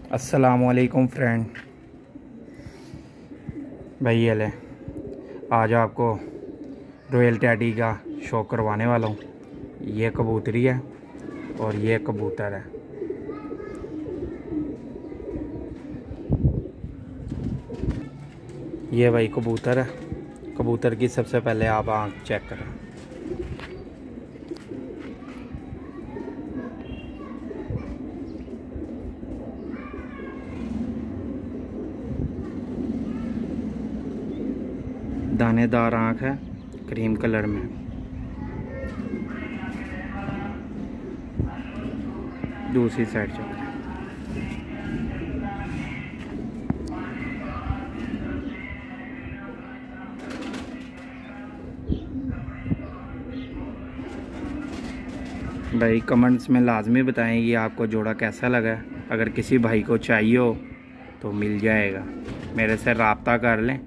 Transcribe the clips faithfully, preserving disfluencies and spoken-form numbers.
अस्सलामुअलैकुम फ्रेंड। भाई ये ले, आज आपको रॉयल टैडी का शो करवाने वाला हूँ। ये कबूतरी है और ये कबूतर है। ये भाई कबूतर है। कबूतर की सबसे पहले आप आँख चेक करें। दानेदार आँख है, क्रीम कलर में। दूसरी साइड चल रहा है। भाई कमेंट्स में लाजमी बताएं कि आपको जोड़ा कैसा लगा। अगर किसी भाई को चाहिए हो तो मिल जाएगा, मेरे से रब्ता कर लें।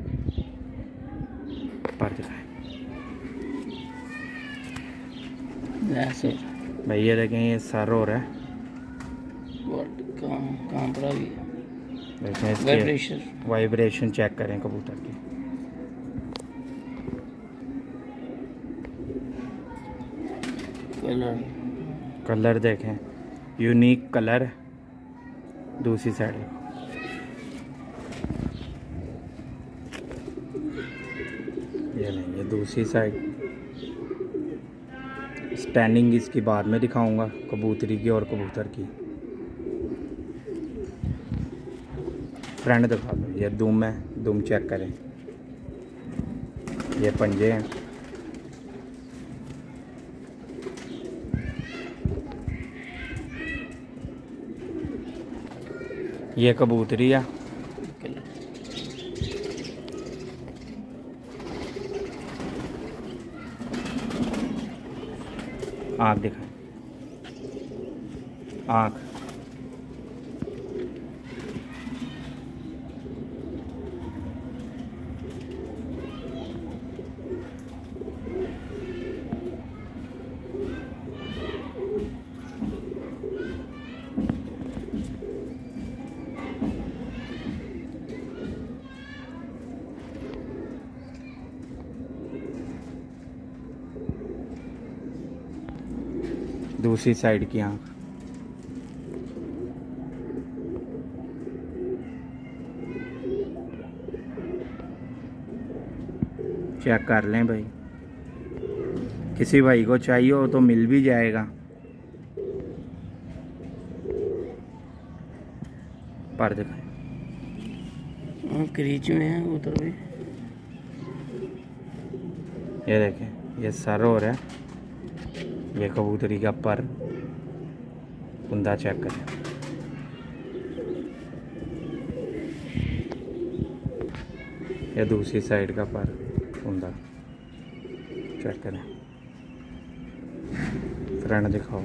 पर दिखाएं भाई, ये देखें, ये सर हो रहा है। कहाँ पड़ा भी देखें, इसके वाइब्रेशन वाइब्रेशन चेक करें कबूतर की। कलर कलर देखें, यूनिक कलर। दूसरी साइड ये नहीं, ये दूसरी साइड। स्टैंडिंग इसकी बाद में दिखाऊंगा, कबूतरी की और कबूतर की। फ्रेंड दिखा दो। ये दुम है, दुम चेक करें। ये पंजे हैं। ये कबूतरी है। आँख दिखाएं, आँख। दूसरी साइड की आँख। चेक कर लें भाई, किसी भाई को चाहिए हो तो मिल भी जाएगा। पर दिखाएं, क्रीच में है उधर भी। ये देखें, ये सर हो रहा है। ये कबूतरी का पर कुंदा चेक करें। ये दूसरी साइड का पर कुंदा चेक करें। फ्रेंड दिखाओ।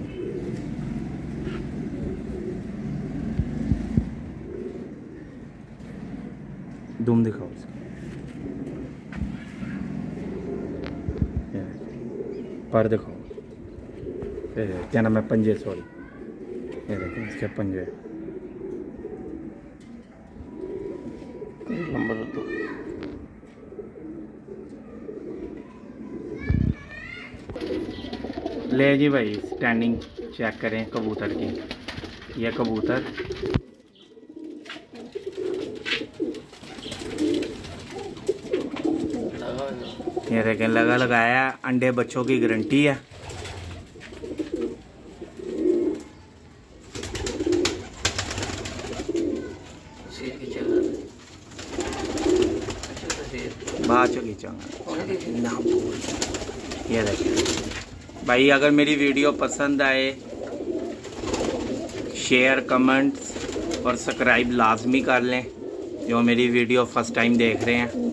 दुम दिखाओ इसका। पर दिखाओ। क्या नाम है, पंजे, सॉरी। ये देखें, इसके पंजे। नंबर दो। ले जी भाई, स्टैंडिंग चेक करें कबूतर की। ये कबूतर ये देखें, लगा लगाया। अंडे बच्चों की गारंटी है। बात चुकी चंगा। ये देखें भाई, अगर मेरी वीडियो पसंद आए, शेयर, कमेंट्स और सब्सक्राइब लाजमी कर लें, जो मेरी वीडियो फर्स्ट टाइम देख रहे हैं।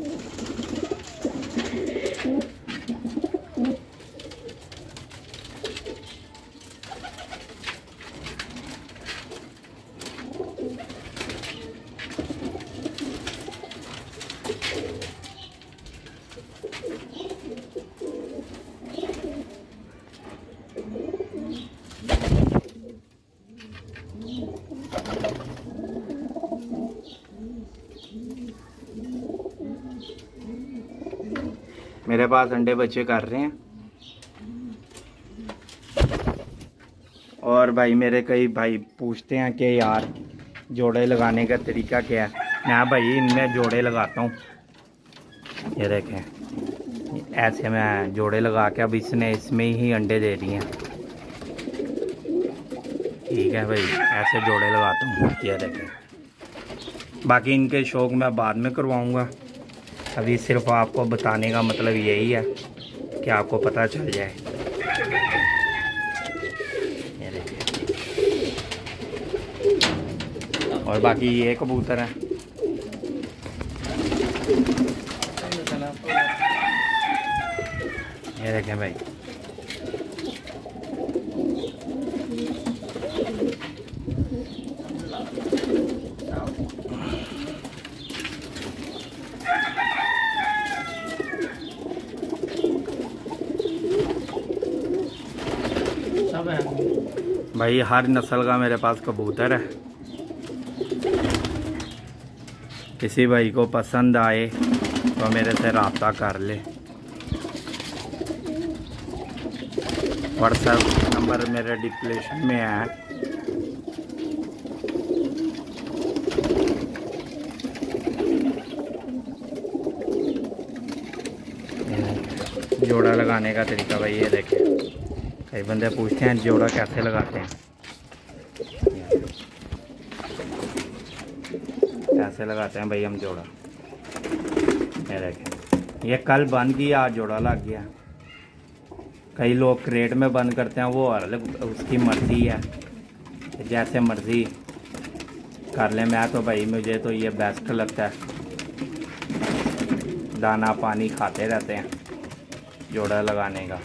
मेरे पास अंडे बच्चे कर रहे हैं। और भाई मेरे कई भाई पूछते हैं कि यार जोड़े लगाने का तरीका क्या है। मैं भाई इनमें जोड़े लगाता हूँ। ये देखें, ऐसे मैं जोड़े लगा के अब इसने इसमें ही अंडे दे दिए हैं। ठीक है भाई, ऐसे जोड़े लगाता हूँ। ये देखें, बाकी इनके शौक मैं बाद में करवाऊँगा। अभी सिर्फ आपको बताने का मतलब यही है कि आपको पता चल जाए। ये देखिए, और बाकी ये कबूतर है। ये देखें भाई, सब है भाई हर नस्ल का मेरे पास कबूतर है। किसी भाई को पसंद आए तो मेरे से रब्ता कर ले। व्हाट्सएप नंबर मेरे डिस्क्रिप्शन में है। जोड़ा लगाने का तरीका भाई ये देखें। कई बंदे पूछते हैं जोड़ा कैसे लगाते हैं। कैसे लगाते हैं भाई हम जोड़ा, ये देखें। ये कल बंद किया, आज जोड़ा लग गया। कई लोग क्रेट में बंद करते हैं, वो अलग उसकी मर्ज़ी है, जैसे मर्ज़ी कर ले। मैं तो भाई मुझे तो ये बेस्ट लगता है। दाना पानी खाते रहते हैं जोड़ा लगाने का।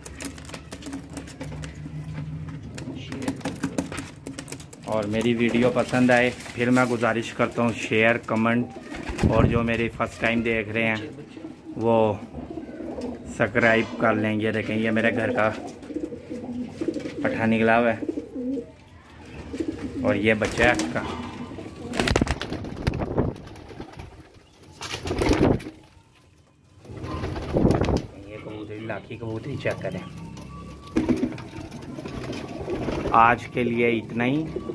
और मेरी वीडियो पसंद आए फिर मैं गुजारिश करता हूँ शेयर कमेंट, और जो मेरी फर्स्ट टाइम देख रहे हैं वो सब्सक्राइब कर लेंगे। देखें, ये मेरे घर का पट्ठा निकला हुआ है और ये बच्चा है इसका। ये कबूतरी लाखी कबूतरी चेक करें। आज के लिए इतना ही।